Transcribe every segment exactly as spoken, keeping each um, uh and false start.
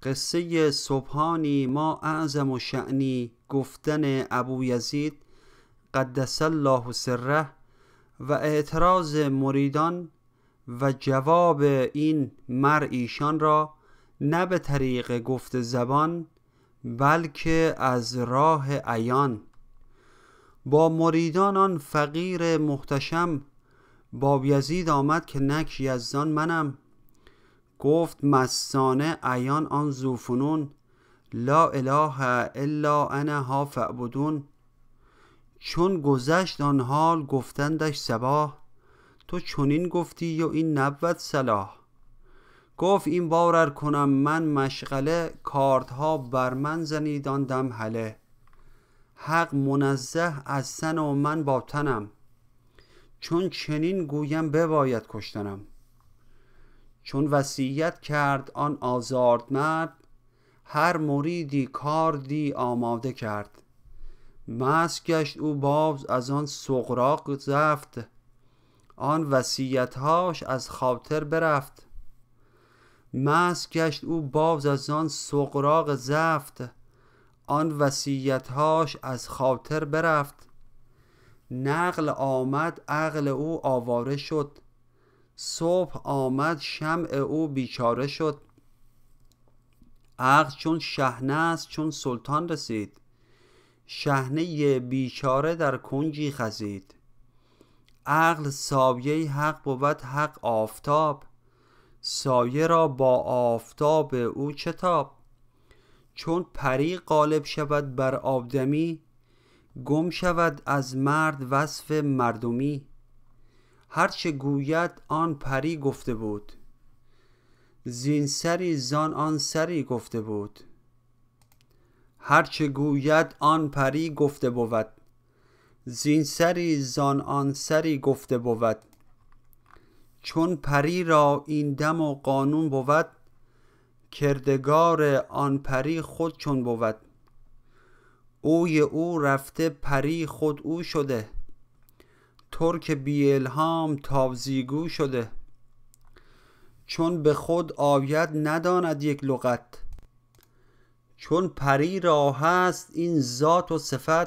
قصه سبحانی ما اعظم و شأنی گفتن ابویزید قدس الله سره و اعتراض مریدان و جواب این مر ایشان را نه به طریق گفت زبان بلکه از راه عیان. با مریدان آن فقیر محتشم بایزید آمد که نک یزدان منم. گفت مستانه عیان آن ذوفنون لا اله الا انا ها فاعبدون. چون گذشت آن حال گفتندش صباح تو چنین گفتی و این نبود صلاح. گفت این بار ار کنم من مشغله کاردها بر من زنید آن دم هله. حق منزه از تن و من با تنم چون چنین گویم بباید کشتنم. چون وصیت کرد آن آزارد مرد هر مریدی کاردی آماده کرد. مست گشت او باز از آن سغراق زفت آن وصیتهاش از خاطر برفت. مست گشت او باز از آن سغراق زفت آن وصیتهاش از خاطر برفت. نقل آمد عقل او آواره شد صبح آمد شمع او بیچاره شد. عقل چون شحنه است چون سلطان رسید شحنه بیچاره در کنجی خزید. عقل سایه حق بود حق آفتاب سایه را با آفتاب او چه تاب. چون پری غالب شود بر آدمی گم شود از مرد وصف مردمی. هرچه گوید آن پری گفته بود زین سری زان آن سری گفته بود. هرچه گوید آن پری گفته بود زین سری زان آن سری گفته بود. چون پری را این دم و قانون بود کردگار آن پری خود چون بود. اوی او رفته پری خود او شده ترک بی الهام تازیگو شده. چون به خود آید نداند یک لغت چون پری را هست این ذات و صفت.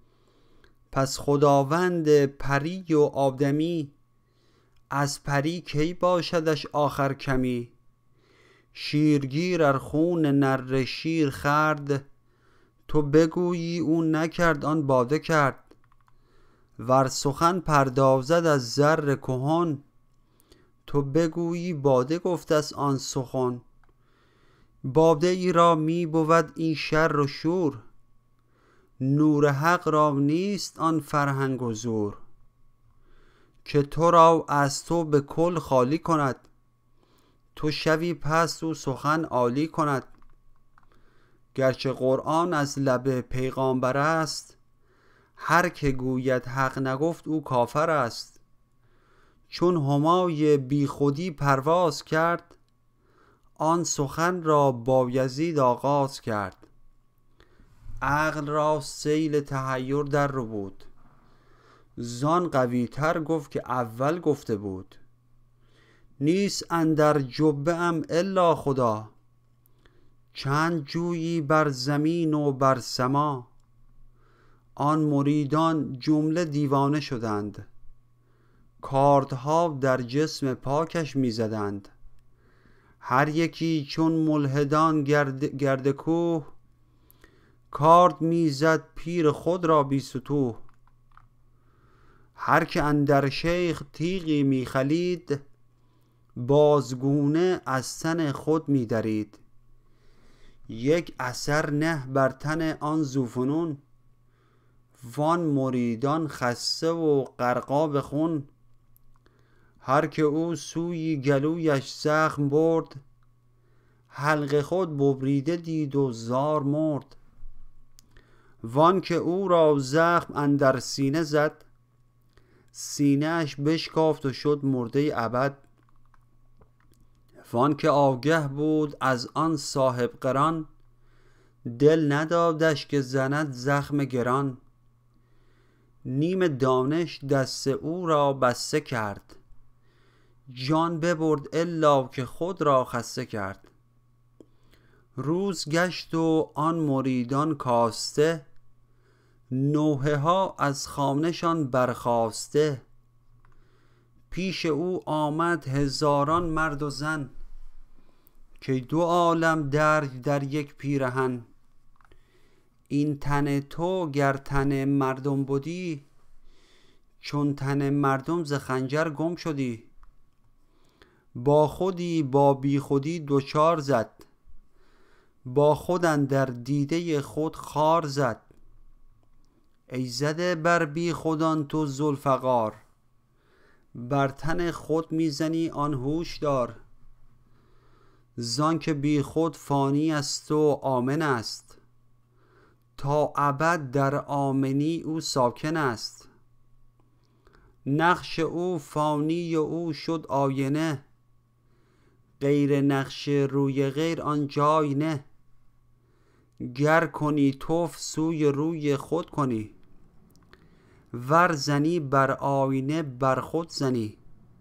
پس خداوند پری و آدمی از پری کی باشدش آخر کمی. شیرگیر ار خون نره شیر خورد تو بگویی او نکرد آن باده کرد. ور سخن پردازد از زر کهن تو بگویی باده گفت است آن سخن. باده ای را می بود این شر و شور نور حق را نیست آن فرهنگ و زور. که تو را از تو به کل خالی کند تو شوی پست او سخن عالی کند. گرچه قرآن از لب پیغامبر است هر که گوید حق نگفت او کافر است. چون همای بی خودی پرواز کرد آن سخن را بایزید آغاز کرد. عقل را سیل تحیر در رو بود زان قوی تر گفت که اول گفته بود. نیست اندر جبه ام الا خدا چند جویی بر زمین و بر سما. آن مریدان جمله دیوانه شدند کاردها در جسم پاکش می زدند. هر یکی چون ملحدان گرد, گرد کوه کارد می زد پیر خود را بی ستوه. هر که اندر شیخ تیغی می خلید بازگونه از تن خود می درید. یک اثر نه بر تن آن ذوفنون وان مریدان خسته و غرقاب خون. هر که او سوی گلویش زخم برد حلق خود ببریده دید و زار مرد. وان که او را زخم اندر سینه زد سینه اش بشکافت و شد مرده ابد. وان که آگه بود از آن صاحب قران دل ندادش که زند زخم گران. نیم دانش دست او را بسته کرد جان ببرد الا که خود را خسته کرد. روز گشت و آن مریدان کاسته، نوحه ها از خانه‌شان برخاسته. پیش او آمد هزاران مرد و زن، که دو عالم درج در یک پیرهن. این تن تو گر تن مردم بودی، چون تن مردم ز خنجر گم شدی. با خودی با بی خودی دوچار زد، با خود اندر دیده خود خار زد. ای زده بر بی خودان تو ذوالفقار، بر تن خود میزنی آن هوش دار. زان که بی خود فانی است و آمن است، تا ابد در آمنی او ساکن است. نقش او فانی و او شد آینه، غیر نقش روی غیر آن جای نه. گر کنی توف سوی روی خود کنی، ور زنی بر آینه بر خود زنی.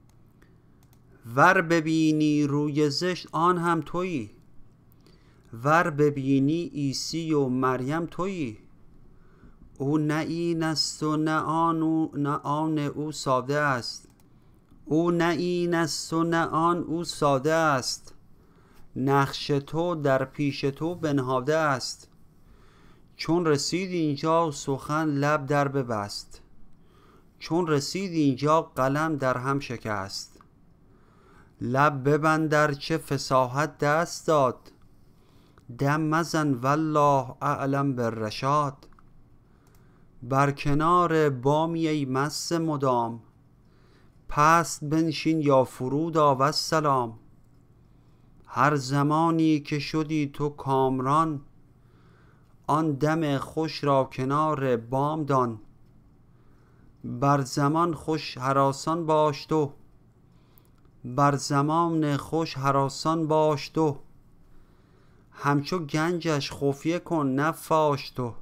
ور ببینی روی زشت آن هم تویی، ور ببینی عیسی و مریم تویی. او نه این است و نه آن او نه آن او ساده است. او نه این است و نه آن او ساده است. نقش تو در پیش تو بنهاده است. چون رسید اینجا سخن لب در ببست، چون رسید اینجا قلم در هم شکست. لب ببند در چه فصاحت دست داد، دم مزن والله اعلم بالرشاد. بر کنار بامی ای مست مدام، پست بنشین یا فرود آ والسلام. هر زمانی که شدی تو کامران، آن دم خوش را کنار بام دان. بر زمان خوش هراسان باش تو، بر زمان خوش هراسان باش تو. همچو گنجش خفیه کن نه فاش تو،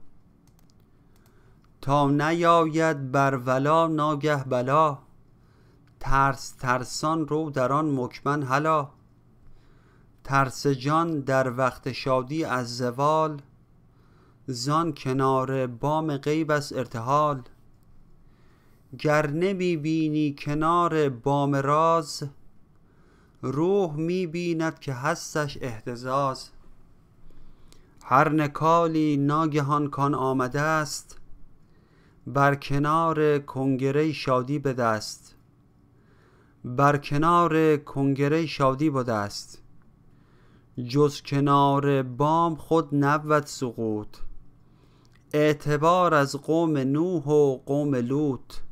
تا نیاید بر ولا ناگه بلا. ترس ترسان رو در آن مکمن هلا. ترس جان در وقت شادی از زوال، زان کنار بام غیب است ارتحال. گر نمی بینی کنار بام راز، روح می بیند که هستش اهتزاز. هر نکالی ناگهان کان آمده است، بر کنار کنگره شادی به دست. بر کنار کنگره شادی بوده است، جز کنار بام خود نبود سقوط. اعتبار از قوم نوح و قوم لوط،